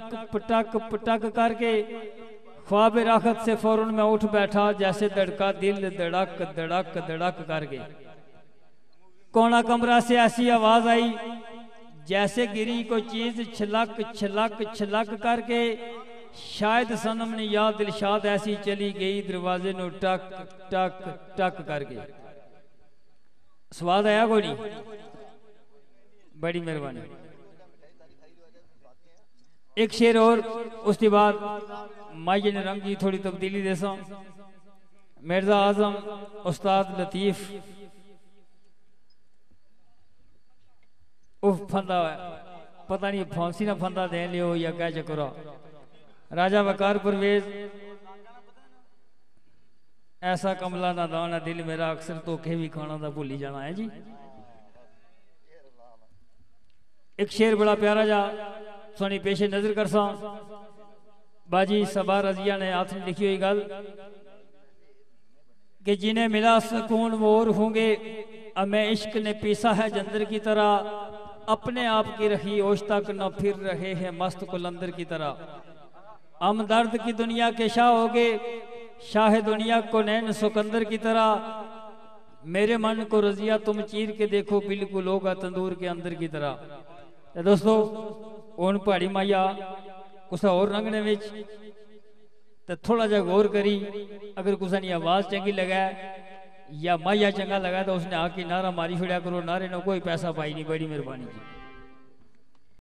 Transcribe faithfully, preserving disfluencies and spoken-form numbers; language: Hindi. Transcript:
पटक पटक करके ख्वाब राहत से फौरन मैं उठ बैठा, जैसे धड़का दिल धड़क धड़क धड़क करके। कोना कमरा से ऐसी आवाज आई जैसे गिरी कोई चीज छलक छलक छलक करके। शायद सनम ने याद दिलशाद ऐसी चली गई, दरवाजे नु टक टक टक करके। स्वाद आया कोई नहीं? बड़ी मेहरबानी। एक शेर और उसके बाद माइये ने रंग की थोड़ी तब्दीली देसा। मिर्जा आजम उस्ताद लतीफ उफ फंदा पता नहीं फांसी ना फंदा दे लियो या क्या चक्कर। राजा वकार परवेज ऐसा कमला ना दाना दिल मेरा, अक्सर धोखे भी खाना दा भूल ही जाना है जी। एक शेर बड़ा प्यारा जा सोनी पेशे नजर कर सा। बाजी सबा रजिया ने हाथ में लिखी हुई गल कि जिन्हें मिला सुकून वो और होंगे, हमें इश्क ने पीसा है जंदर की तरह, अपने आप की रही ओश तक न फिर रहे हैं मस्त कुलंदर की तरह। हम दर्द की दुनिया के शाह हो गए, शाह दुनिया को नैन सुकंदर की तरह। मेरे मन को रजिया तुम चीर के देखो, बिल्कुल होगा तंदूर के अंदर की तरह। तो दोस्तों उन पहाड़ी माइया कुछ और रंगने में तो थोड़ा जा गौर करी। अगर कुछ नहीं आवाज चंगी लगा या माइया चंगा लगा तो उसने आके नारा मारी छुड़िया करो, नारे ने कोई पैसा पाई नहीं। बड़ी मेहरबानी जी।